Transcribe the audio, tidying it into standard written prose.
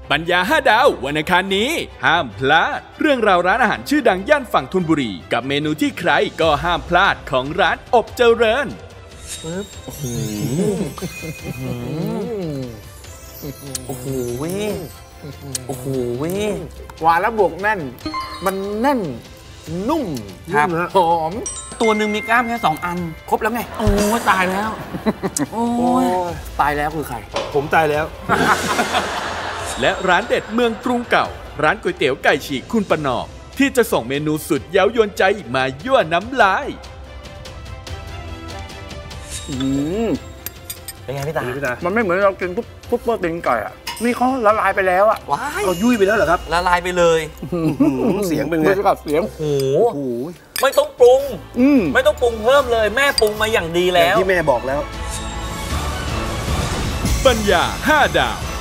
ปัญญา5 ดาววันอังคารนี้ห้ามพลาดเรื่องราวร้านอาหารชื่อดังย่านฝั่งธนบุรีกับเมนูที่ใครก็ห้ามพลาดของร้านอบเจริญโอ้โหโอ้โหเว้ยโอ้โหเว้ยหวานแล้วบวกแน่นมันแน่นนุ่มครับหอมตัวหนึ่งมีกล้ามแค่2 อันครบแล้วไงโอ้ตายแล้วโอ้ยตายแล้วคือใครผมตายแล้วและร้านเด็ดเมืองกรุงเก่าร้านก๋วยเตี๋ยวไก่ฉีกคุณประนอมที่จะส่งเมนูสุดเย้ายวนใจมายั่วน้ำลายเป็นไงพี่ตามันไม่เหมือนเรากินซุปเปอร์ตีนไก่อ่ะนี่เขาละลายไปแล้วอ่ะว้ายเรายุ่ยไปแล้วเหรอครับละลายไปเลยเสียงเป็นไงเสียงโอ้โหไม่ต้องปรุงไม่ต้องปรุงเพิ่มเลยแม่ปรุงมาอย่างดีแล้วที่แม่บอกแล้วปัญญา5 ดาว